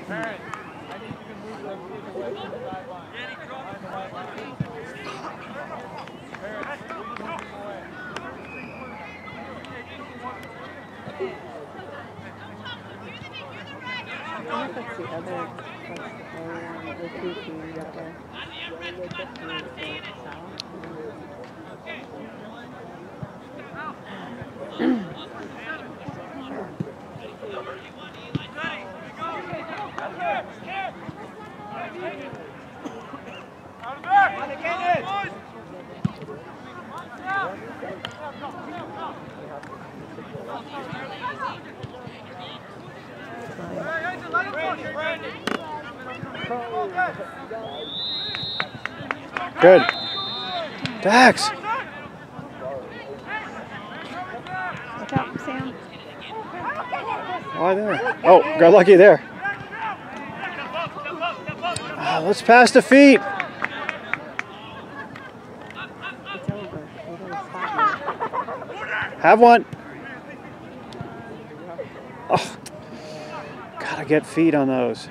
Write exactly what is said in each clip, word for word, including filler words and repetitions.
That's the other, that's the two teams out there. Good. Dax. Watch out, Sam. Why there? Oh, got lucky there. Oh, let's pass the feet. It's over. Have one. Oh, gotta get feet on those.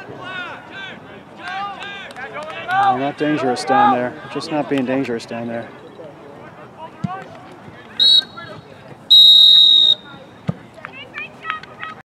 Oh, not dangerous down there. Just not being dangerous down there.